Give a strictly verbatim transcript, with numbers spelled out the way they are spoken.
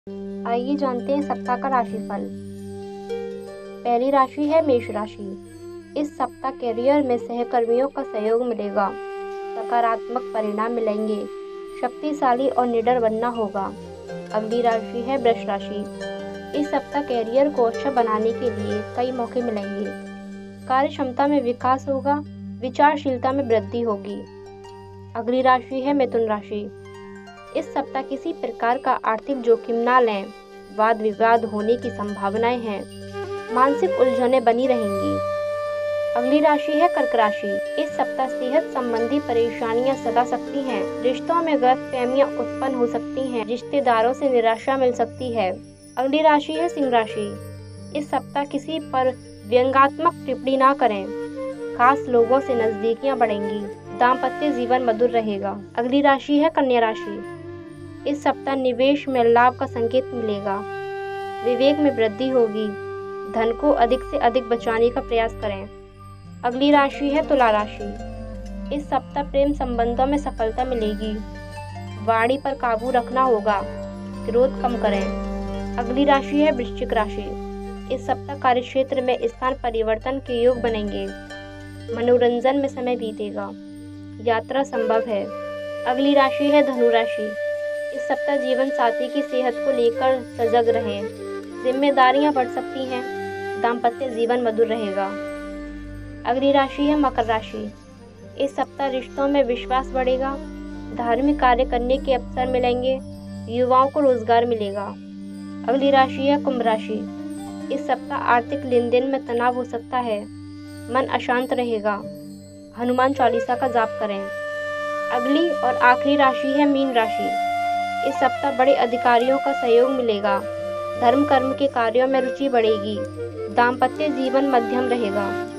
आइए जानते हैं सप्ताह का राशिफल। पहली राशि है मेष राशि। इस सप्ताह करियर में सहकर्मियों का सहयोग मिलेगा, सकारात्मक परिणाम मिलेंगे, शक्तिशाली और निडर बनना होगा। अगली राशि है वृष राशि। इस सप्ताह करियर को अच्छा बनाने के लिए कई मौके मिलेंगे, कार्य क्षमता में विकास होगा, विचारशीलता में वृद्धि होगी। अगली राशि है मिथुन राशि। इस सप्ताह किसी प्रकार का आर्थिक जोखिम ना लें, वाद विवाद होने की संभावनाएं हैं, मानसिक उलझनें बनी रहेंगी। अगली राशि है कर्क राशि। इस सप्ताह सेहत संबंधी परेशानियां सता सकती हैं, रिश्तों में गलतफहमियां उत्पन्न हो सकती हैं, रिश्तेदारों से निराशा मिल सकती है। अगली राशि है सिंह राशि। इस सप्ताह किसी पर व्यंग्यात्मक टिप्पणी ना करें, खास लोगों से नजदीकियां बढ़ेंगी, दाम्पत्य जीवन मधुर रहेगा। अगली राशि है कन्या राशि। इस सप्ताह निवेश में लाभ का संकेत मिलेगा, विवेक में वृद्धि होगी, धन को अधिक से अधिक बचाने का प्रयास करें। अगली राशि है तुला राशि। इस सप्ताह प्रेम संबंधों में सफलता मिलेगी, वाणी पर काबू रखना होगा, क्रोध कम करें। अगली राशि है वृश्चिक राशि। इस सप्ताह कार्यक्षेत्र में स्थान परिवर्तन के योग बनेंगे, मनोरंजन में समय बीतेगा, यात्रा संभव है। अगली राशि है धनु राशि। इस सप्ताह जीवन साथी की सेहत को लेकर सजग रहें, जिम्मेदारियां बढ़ सकती हैं, दाम्पत्य जीवन मधुर रहेगा। अगली राशि है मकर राशि। इस सप्ताह रिश्तों में विश्वास बढ़ेगा, धार्मिक कार्य करने के अवसर मिलेंगे, युवाओं को रोजगार मिलेगा। अगली राशि है कुंभ राशि। इस सप्ताह आर्थिक लेन देन में तनाव हो सकता है, मन अशांत रहेगा, हनुमान चालीसा का जाप करें। अगली और आखिरी राशि है मीन राशि। इस सप्ताह बड़े अधिकारियों का सहयोग मिलेगा, धर्म कर्म के कार्यों में रुचि बढ़ेगी, दाम्पत्य जीवन मध्यम रहेगा।